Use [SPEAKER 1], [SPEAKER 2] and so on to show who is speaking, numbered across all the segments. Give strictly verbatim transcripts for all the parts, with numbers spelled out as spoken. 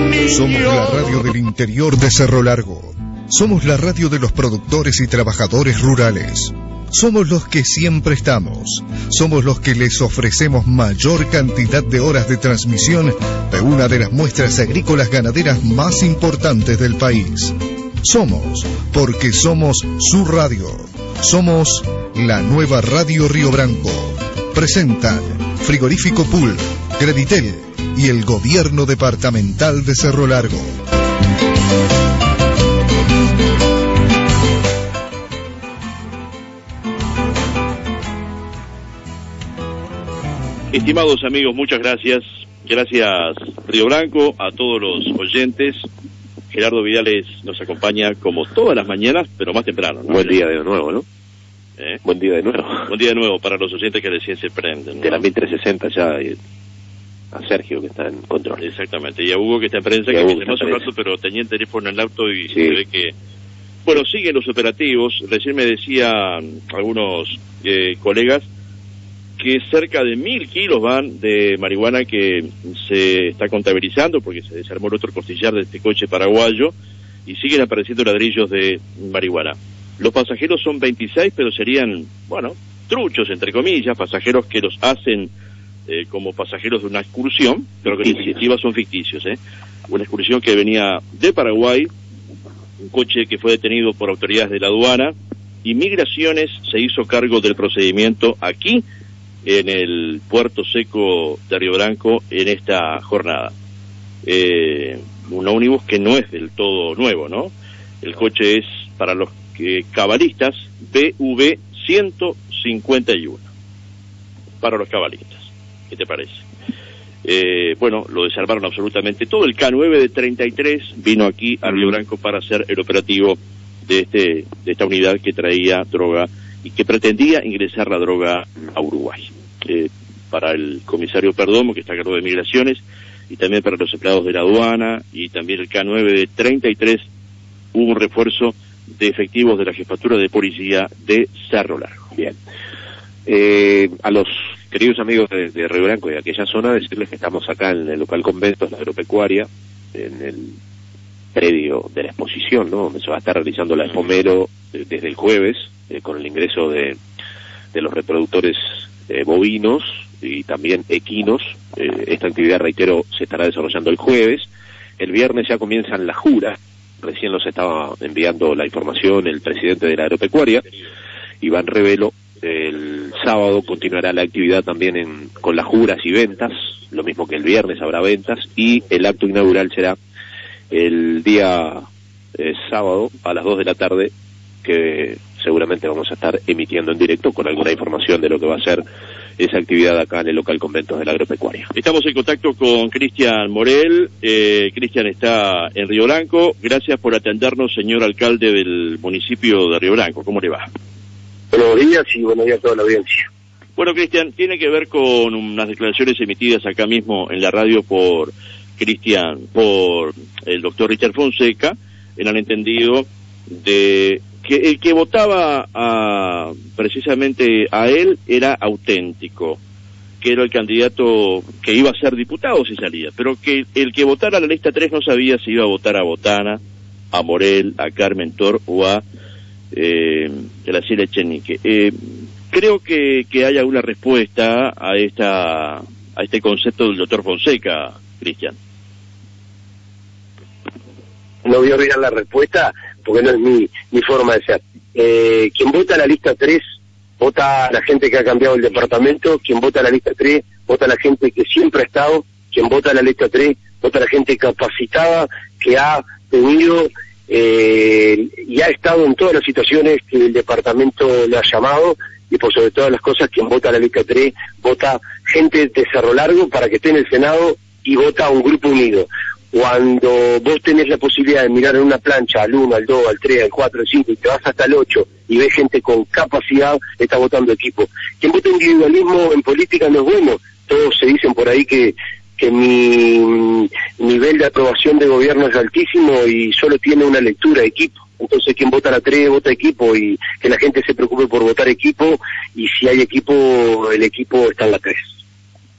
[SPEAKER 1] Somos la radio del interior de Cerro Largo. Somos la radio de los productores y trabajadores rurales. Somos los que siempre estamos. Somos los que les ofrecemos mayor cantidad de horas de transmisión de una de las muestras agrícolas ganaderas más importantes del país. Somos, porque somos su radio. Somos la nueva Radio Río Branco. Presentan Frigorífico Pool, Creditel y el Gobierno Departamental de Cerro Largo.
[SPEAKER 2] Estimados amigos, muchas gracias. Gracias Río Branco, a todos los oyentes. Gerardo Vidales nos acompaña como todas las mañanas, pero más temprano, ¿no?
[SPEAKER 3] Buen día de nuevo, ¿no?
[SPEAKER 2] ¿Eh?
[SPEAKER 3] Buen día de nuevo.
[SPEAKER 2] Buen día de nuevo para los oyentes que recién se prenden, ¿no?
[SPEAKER 3] De la mil trescientos sesenta ya, y a Sergio que está en control.
[SPEAKER 2] Exactamente, y a Hugo que está en prensa, que me hace un rato, pero tenía el teléfono en el auto y sí. Se ve que... Bueno, siguen los operativos. Recién me decían algunos eh, colegas que cerca de mil kilos van de marihuana que se está contabilizando porque se desarmó el otro costillar de este coche paraguayo y siguen apareciendo ladrillos de marihuana. Los pasajeros son veintiséis, pero serían, bueno, truchos, entre comillas, pasajeros que los hacen eh, como pasajeros de una excursión, pero que en definitiva son ficticios, ¿eh? Una excursión que venía de Paraguay, un coche que fue detenido por autoridades de la aduana, y Migraciones se hizo cargo del procedimiento aquí, en el Puerto Seco de Río Branco en esta jornada. Eh, un ómnibus que no es del todo nuevo, ¿no? El coche es, para los que, cabalistas, B V ciento cincuenta y uno. Para los cabalistas. ¿Qué te parece? Eh, bueno, lo desarmaron absolutamente todo. El K nueve de treinta y tres vino aquí a Río Branco para hacer el operativo de, este, de esta unidad que traía droga y que pretendía ingresar la droga a Uruguay. Eh, para el comisario Perdomo, que está a cargo de Migraciones, y también para los empleados de la aduana, y también el K nueve de treinta y tres, hubo un refuerzo de efectivos de la Jefatura de Policía de Cerro Largo.
[SPEAKER 3] Bien. Eh, a los queridos amigos de, de Río Branco y de aquella zona, decirles que estamos acá en el local Conventos, la agropecuaria, en el predio de la exposición, ¿no? Donde se va a estar realizando la Espomero eh, desde el jueves, eh, con el ingreso de, de los reproductores eh, bovinos y también equinos. Eh, esta actividad, reitero, se estará desarrollando el jueves. El viernes ya comienzan las juras. Recién nos estaba enviando la información el presidente de la agropecuaria, Iván Revelo. El sábado continuará la actividad también en, con las juras y ventas, lo mismo que el viernes habrá ventas, y el acto inaugural será el día eh, sábado a las dos de la tarde, que seguramente vamos a estar emitiendo en directo con alguna información de lo que va a ser esa actividad acá en el local Conventos de la Agropecuaria.
[SPEAKER 2] Estamos en contacto con Cristian Morel. eh, Cristian está en Río Branco. Gracias por atendernos, señor alcalde del municipio de Río Branco. ¿Cómo le va?
[SPEAKER 4] Buenos días y buenos días a toda la audiencia.
[SPEAKER 2] Bueno, Cristian, tiene que ver con unas declaraciones emitidas acá mismo en la radio por Cristian, por el doctor Richard Fonseca, en el entendido de que el que votaba a, precisamente a él era auténtico, que era el candidato que iba a ser diputado si salía, pero que el que votara a la lista tres no sabía si iba a votar a Botana, a Morel, a Carmen Tor o a eh, Graciela Echenique. Eh, creo que, que hay alguna respuesta a esta a este concepto del doctor Fonseca, Cristian.
[SPEAKER 4] No voy a olvidar la respuesta porque no es mi, mi forma de ser. Eh, quien vota a la lista tres, vota a la gente que ha cambiado el departamento. Quien vota a la lista tres, vota a la gente que siempre ha estado. Quien vota a la lista tres, vota a la gente capacitada, que ha tenido eh, y ha estado en todas las situaciones que el departamento le ha llamado. Y por sobre todas las cosas, quien vota a la lista tres, vota gente de Cerro Largo para que esté en el Senado y vota a un grupo unido. Cuando vos tenés la posibilidad de mirar en una plancha al uno, al dos, al tres, al cuatro, al cinco y te vas hasta el ocho y ves gente con capacidad, está votando equipo. Quien vota individualismo en política no es bueno. Todos se dicen por ahí que, que mi nivel de aprobación de gobierno es altísimo y solo tiene una lectura de equipo. Entonces quien vota a la tres vota equipo y que la gente se preocupe por votar equipo, y si hay equipo, el equipo está en la tres.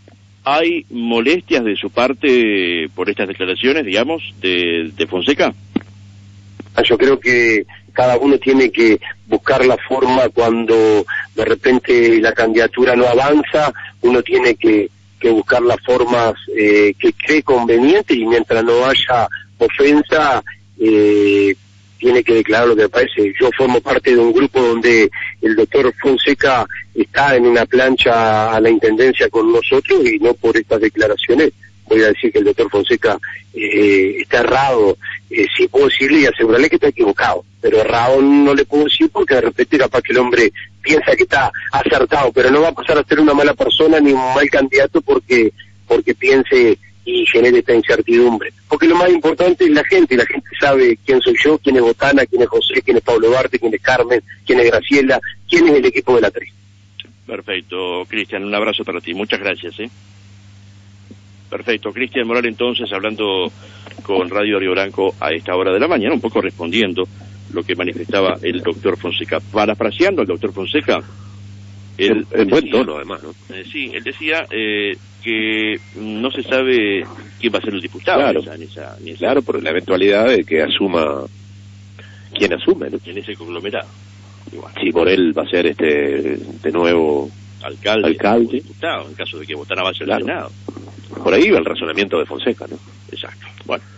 [SPEAKER 2] ¿Hay molestias de su parte por estas declaraciones, digamos, de, de Fonseca?
[SPEAKER 4] Yo creo que cada uno tiene que buscar la forma cuando de repente la candidatura no avanza, uno tiene que, que buscar las formas eh, que cree conveniente, y mientras no haya ofensa, eh, tiene que declarar lo que me parece. Yo formo parte de un grupo donde el doctor Fonseca está en una plancha a la intendencia con nosotros, y no por estas declaraciones voy a decir que el doctor Fonseca eh, está errado. Eh, sí puedo decirle y asegurarle que está equivocado, pero errado no le puedo decir, porque de repente capaz que el hombre piensa que está acertado, pero no va a pasar a ser una mala persona ni un mal candidato porque porque piense y genere esta incertidumbre. Porque lo más importante es la gente, y la gente sabe quién soy yo, quién es Botana, quién es José, quién es Pablo Duarte, quién es Carmen, quién es Graciela, quién es el equipo de la tres.
[SPEAKER 2] Perfecto, Cristian, un abrazo para ti, muchas gracias. ¿eh? Perfecto, Cristian Moral entonces hablando con Radio Río Branco a esta hora de la mañana, un poco respondiendo lo que manifestaba el doctor Fonseca. Parafraseando al doctor Fonseca, él,
[SPEAKER 3] en buen tono además, ¿no?
[SPEAKER 2] Eh, sí, él decía eh, que no se sabe quién va a ser el diputado.
[SPEAKER 3] Claro,
[SPEAKER 2] en esa, en esa, en esa,
[SPEAKER 3] claro, por la eventualidad de que asuma quien asume, ¿no?
[SPEAKER 2] En ese conglomerado.
[SPEAKER 3] Igual. Si por él va a ser este de nuevo
[SPEAKER 2] alcalde,
[SPEAKER 3] alcalde.
[SPEAKER 2] diputado, en caso de que Botana vaya al
[SPEAKER 3] claro.
[SPEAKER 2] Senado.
[SPEAKER 3] Por ahí va el razonamiento de Fonseca, ¿no?
[SPEAKER 2] Exacto. Bueno.